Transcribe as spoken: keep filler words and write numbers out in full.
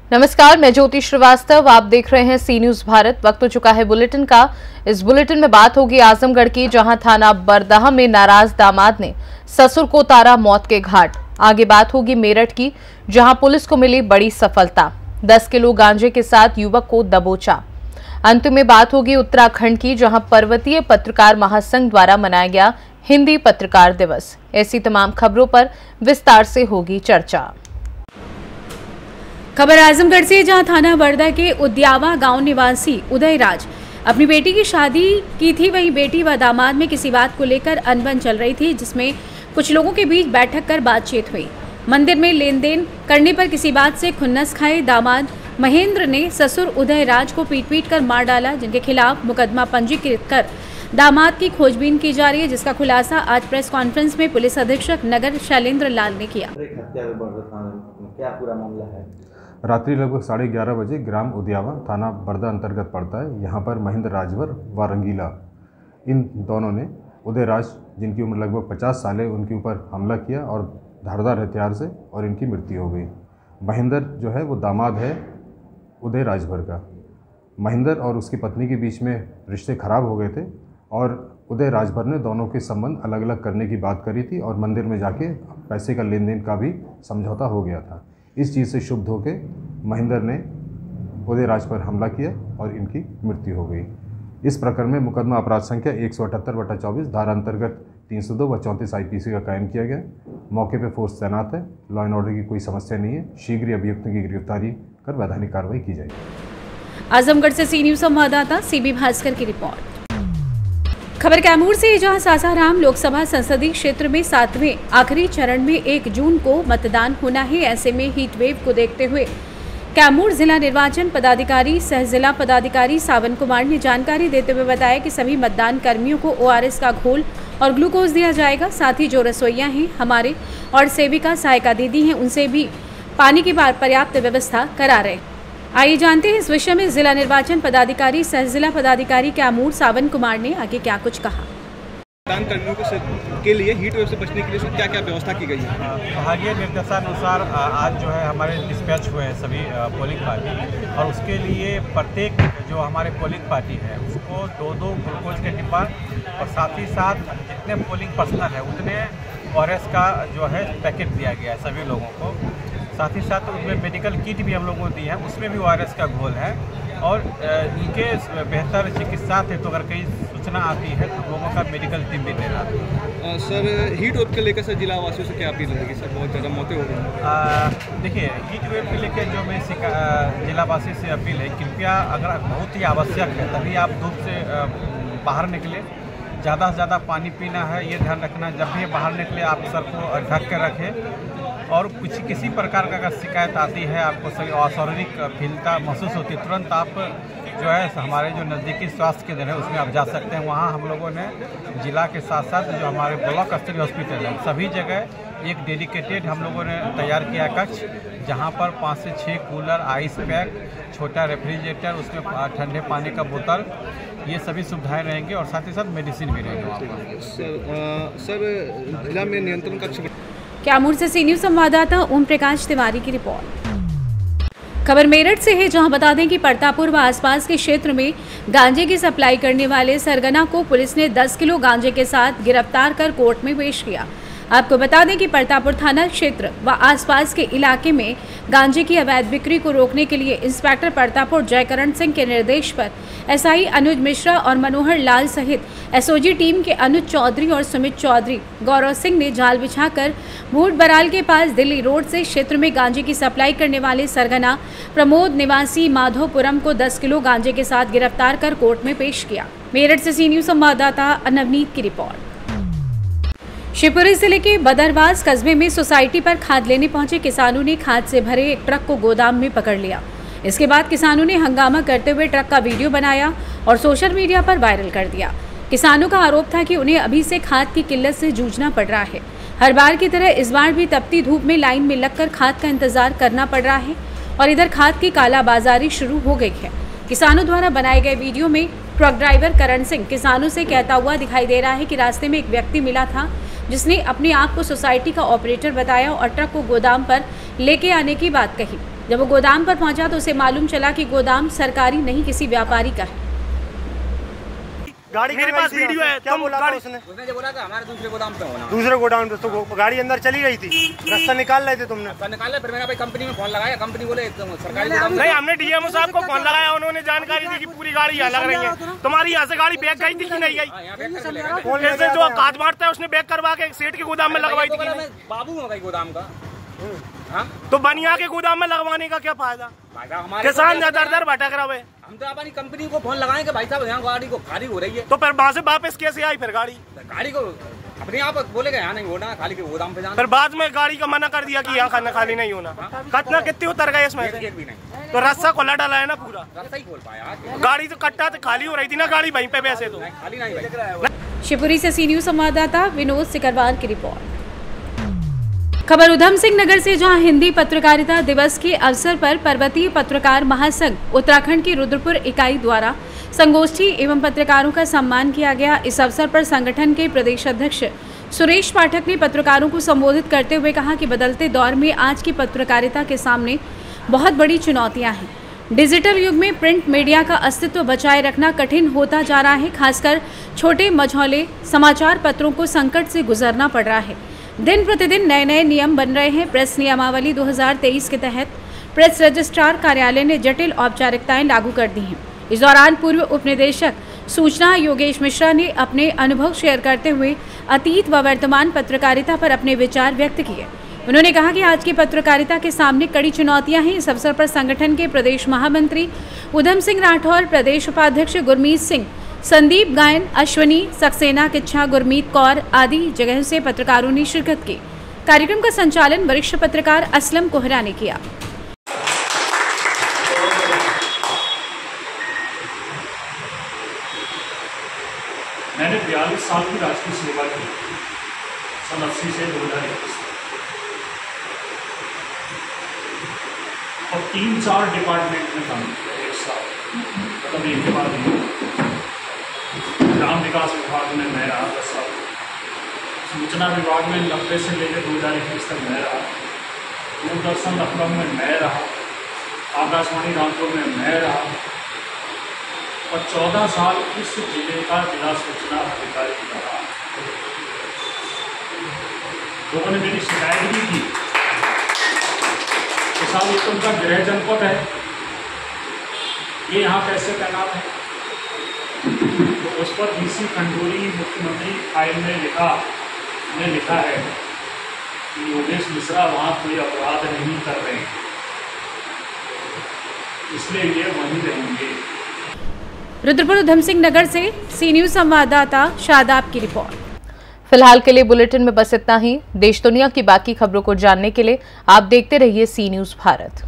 नमस्कार, मैं ज्योति श्रीवास्तव। आप देख रहे हैं सी न्यूज भारत। वक्त हो चुका है बुलेटिन का। इस बुलेटिन में बात होगी आजमगढ़ की, जहां थाना बरदह में नाराज दामाद ने ससुर को उतारा मौत के घाट। आगे बात होगी मेरठ की, जहां पुलिस को मिली बड़ी सफलता, दस किलो गांजे के साथ युवक को दबोचा। अंत में बात होगी उत्तराखंड की, जहां पर्वतीय पत्रकार महासंघ द्वारा मनाया गया हिंदी पत्रकार दिवस। ऐसी तमाम खबरों पर विस्तार से होगी चर्चा। खबर आजमगढ़ से, जहां थाना बरदह के उद्यावा गांव निवासी उदयराज अपनी बेटी की शादी की थी। वहीं बेटी व दामाद में किसी बात को लेकर अनबन चल रही थी, जिसमें कुछ लोगों के बीच बैठक कर बातचीत हुई। मंदिर में लेन देन करने पर किसी बात से खुन्नस खाए दामाद महेंद्र ने ससुर उदयराज को पीट पीट कर मार डाला, जिनके खिलाफ मुकदमा पंजीकृत कर दामाद की खोजबीन की जा रही है, जिसका खुलासा आज प्रेस कॉन्फ्रेंस में पुलिस अधीक्षक नगर शैलेंद्र लाल ने किया। क्या पूरा मामला है? रात्रि लगभग साढ़े ग्यारह बजे ग्राम उद्यावा थाना बरदह अंतर्गत पड़ता है। यहाँ पर महेंद्र राजवर व रंगीला, इन दोनों ने उदयराज, जिनकी उम्र लगभग पचास साल है, उनके ऊपर हमला किया और धारदार हथियार से, और इनकी मृत्यु हो गई। महेंद्र जो है वो दामाद है उदय राजभर का। महेंद्र और उसकी पत्नी के बीच में रिश्ते खराब हो गए थे और उदय राजभर ने दोनों के संबंध अलग अलग करने की बात करी थी और मंदिर में जाके पैसे का लेन देन का भी समझौता हो गया था। इस चीज़ से शुभ होकर महेंद्र ने उदयराज पर हमला किया और इनकी मृत्यु हो गई। इस प्रकरण में मुकदमा अपराध संख्या एक सौ अठहत्तर बटा चौबीस धारा अंतर्गत तीन सौ दो व चौंतीस आई पी सी का कायम किया गया। मौके पर फोर्स तैनात है। लॉ एंड ऑर्डर की कोई समस्या नहीं है। शीघ्र ही अभियुक्तों की गिरफ्तारी कर वैधानिक कार्रवाई की जाएगी। आजमगढ़ से सी न्यूज संवाददाता सीबी भास्कर की रिपोर्ट। खबर कैमूर से, जहां सासाराम लोकसभा संसदीय क्षेत्र में सातवें आखिरी चरण में एक जून को मतदान होना है। ऐसे में हीट वेव को देखते हुए कैमूर जिला निर्वाचन पदाधिकारी सह जिला पदाधिकारी सावन कुमार ने जानकारी देते हुए बताया कि सभी मतदान कर्मियों को ओ आर एस का घोल और ग्लूकोज दिया जाएगा। साथ ही जो रसोइया हैं हमारे और सेविका सहायिका दीदी हैं, उनसे भी पानी की पर्याप्त व्यवस्था करा रहे। आइए जानते हैं इस विषय में जिला निर्वाचन पदाधिकारी सह जिला पदाधिकारी कैमूर सावन कुमार ने आगे क्या कुछ कहा। मतदान कर्मियों के लिए हीट वेव से बचने के लिए क्या क्या व्यवस्था की गई है? हालिया निर्देशानुसार आज जो है हमारे डिस्पैच हुए हैं सभी पोलिंग पार्टी, और उसके लिए प्रत्येक जो हमारे पोलिंग पार्टी है उसको दो दो ग्लूकोज के डिब्बा और साथ ही साथ जितने पोलिंग पर्सनल है उतने ओ आर एस का जो है पैकेट दिया गया है सभी लोगों को। साथ ही साथ उनमें मेडिकल किट भी हम लोगों को दी है, उसमें भी ओ आर एस का घोल है। और इनके बेहतर चिकित्सा थे तो अगर कहीं सूचना आती है तो लोगों का मेडिकल टीम भी दे रहा है। सर हीट वेव के लेकर सर जिला वासियों से क्या अपील रहेगी? सर बहुत ज़्यादा मौतें हो रही हैं। देखिए, हीट वेव के लेकर जो मैं जिलावासी से अपील है, कृपया अगर बहुत ही आवश्यक है तभी आप धूप से बाहर निकले। ज़्यादा से ज़्यादा पानी पीना है, ये ध्यान रखना। जब भी बाहर निकले आप सर को ढक कर रखें, और कुछ किसी प्रकार का अगर शिकायत आती है, आपको सही अशारीरिक फीलता महसूस होती है, तुरंत आप जो है हमारे जो नज़दीकी स्वास्थ्य केंद्र है उसमें आप जा सकते हैं। वहाँ हम लोगों ने जिला के साथ साथ जो हमारे ब्लॉक स्तरीय हॉस्पिटल है सभी जगह एक डेडिकेटेड हम लोगों ने तैयार किया कक्ष, जहाँ पर पाँच से छः कूलर, आइस पैक, छोटा रेफ्रिजरेटर, उसमें ठंडे पानी का बोतल, ये सभी सुविधाएं रहेंगी और साथ ही साथ मेडिसिन भी रहेंगे वहाँ पर। सर, सर जिला में नियंत्रण कक्ष। कैमूर से सी न्यूज संवाददाता ओम प्रकाश तिवारी की रिपोर्ट। खबर मेरठ से है, जहां बता दें कि परतापुर व आसपास के क्षेत्र में गांजे की सप्लाई करने वाले सरगना को पुलिस ने दस किलो गांजे के साथ गिरफ्तार कर कोर्ट में पेश किया। आपको बता दें कि परतापुर थाना क्षेत्र व आसपास के इलाके में गांजे की अवैध बिक्री को रोकने के लिए इंस्पेक्टर परतापुर जयकरण सिंह के निर्देश पर एस आई अनुज मिश्रा और मनोहर लाल सहित एस ओ जी टीम के अनुज चौधरी और सुमित चौधरी, गौरव सिंह ने जाल बिछाकर भूट बराल के पास दिल्ली रोड से क्षेत्र में गांजे की सप्लाई करने वाले सरगना प्रमोद निवासी माधोपुरम को दस किलो गांजे के साथ गिरफ्तार कर कोर्ट में पेश किया। मेरठ से सी न्यूज संवाददाता नवनीत की रिपोर्ट। शिवपुरी जिले के बदरवास कस्बे में सोसाइटी पर खाद लेने पहुंचे किसानों ने खाद से भरे एक ट्रक को गोदाम में पकड़ लिया। इसके बाद किसानों ने हंगामा करते हुए ट्रक का वीडियो बनाया और सोशल मीडिया पर वायरल कर दिया। किसानों का आरोप था कि उन्हें अभी से खाद की किल्लत से जूझना पड़ रहा है। हर बार की तरह इस बार भी तपती धूप में लाइन में लगकर खाद का इंतजार करना पड़ रहा है और इधर खाद की कालाबाजारी शुरू हो गई है। किसानों द्वारा बनाए गए वीडियो में ट्रक ड्राइवर करण सिंह किसानों से कहता हुआ दिखाई दे रहा है कि रास्ते में एक व्यक्ति मिला था जिसने अपने आप को सोसाइटी का ऑपरेटर बताया और ट्रक को गोदाम पर लेके आने की बात कही। जब वो गोदाम पर पहुंचा तो उसे मालूम चला कि गोदाम सरकारी नहीं किसी व्यापारी का है। गाड़ी मेरे पास वीडियो है। क्या बोला था उसने? उसने जो बोला था हमारे दूसरे गोदाम पे होना। दूसरे गोदाम पे तो गाड़ी अंदर चली गई थी, रास्ता निकाल रहे थे तुमने? रास्ता निकाल रहे, फिर मैंने भाई कंपनी में फोन लगाया, कंपनी बोले सरकारी नहीं। हमने डीएमओ साहब को फोन लगाया, उन्होंने जानकारी दी कि पूरी गाड़ी यहाँ लग रही है। तुम्हारी यहाँ से गाड़ी बैक गई थी कि नहीं गई? ऐसे जो काज मारता है उसने बैक करवा के सेठ के गोदाम में लगवाई थी। बाबू हो गई गोदाम का, तो बनिया के गोदाम में लगवाने का क्या फायदा? किसान दर दर भटक रहा है। हम तो अपनी कंपनी को फोन लगाए कि भाई साहब यहाँ गाड़ी को खाली हो रही है, तो फिर वहाँ से वापस कैसे आई फिर गाड़ी? गाड़ी को अपने आप बोले यहाँ नहीं होना, खाली के गोदाम पे जाना। फिर बाद में गाड़ी का मना कर दिया कि यहाँ खाना खाली नहीं होना। कितना कितने उतर गए इसमें? एक भी नहीं। तो रास्ता खोला डाला है ना पूरा, रास्ता ही खोल पाया। गाड़ी तो कट्टा तो खाली हो रही थी ना गाड़ी वहीं पे, वैसे तो खाली नहीं। शिवपुरी से सी न्यूज संवाददाता विनोद सिकरवार की रिपोर्ट। खबर उधम सिंह नगर से, जहां हिंदी पत्रकारिता दिवस के अवसर पर पर्वतीय पत्रकार महासंघ उत्तराखंड की रुद्रपुर इकाई द्वारा संगोष्ठी एवं पत्रकारों का सम्मान किया गया। इस अवसर पर संगठन के प्रदेश अध्यक्ष सुरेश पाठक ने पत्रकारों को संबोधित करते हुए कहा कि बदलते दौर में आज की पत्रकारिता के सामने बहुत बड़ी चुनौतियां हैं। डिजिटल युग में प्रिंट मीडिया का अस्तित्व बचाए रखना कठिन होता जा रहा है। खासकर छोटे मझौले समाचार पत्रों को संकट से गुजरना पड़ रहा है। दिन प्रतिदिन नए नए नियम बन रहे हैं। प्रेस नियमावली दो हज़ार तेईस के तहत प्रेस रजिस्ट्रार कार्यालय ने जटिल औपचारिकताएं लागू कर दी हैं। इस दौरान पूर्व उपनिदेशक सूचना योगेश मिश्रा ने अपने अनुभव शेयर करते हुए अतीत व वर्तमान पत्रकारिता पर अपने विचार व्यक्त किए। उन्होंने कहा कि आज की पत्रकारिता के सामने कड़ी चुनौतियां हैं। इस अवसर पर संगठन के प्रदेश महामंत्री उधम सिंह राठौर, प्रदेश उपाध्यक्ष गुरमीत सिंह, संदीप गायन, अश्वनी सक्सेना, किच्छा, गुरमीत कौर आदि जगह से पत्रकारों ने शिरकत की। कार्यक्रम का संचालन वरिष्ठ पत्रकार असलम कोहरा ने किया। मैंने बयालीस साल की राजकीय सेवा की, सन अस्सी से दो हजार इक्कीस और तीन चार डिपार्टमेंट में काम किया एक साल, मतलब एक के बाद ग्राम विकास विभाग में मैं रहा दस साल, सूचना विभाग में नब्बे से लेकर दो हज़ार इक्कीस तक मैं रहा, दूरदर्शन लखनऊ में मैं रहा, आकाशवाणी रामपुर में मैं रहा और चौदह साल इस जिले का जिला सूचना अधिकारी रहा। लोगों ने मेरी शिकायत भी की कि साहब एक तो उनका गृह जनपद है, ये यहाँ कैसे तैनात है? तो उस पर डीसी खंडोरी मुख्यमंत्री फाइल में लिखा ने लिखा है कि योगेश मिश्रा वहाँ कोई अपराध नहीं कर रहे हैं, इसलिए ये वहीं रहेंगे। रुद्रपुर उधम सिंह नगर से सी न्यूज संवाददाता शादाब की रिपोर्ट। फिलहाल के लिए बुलेटिन में बस इतना ही। देश दुनिया की बाकी खबरों को जानने के लिए आप देखते रहिए सी न्यूज भारत।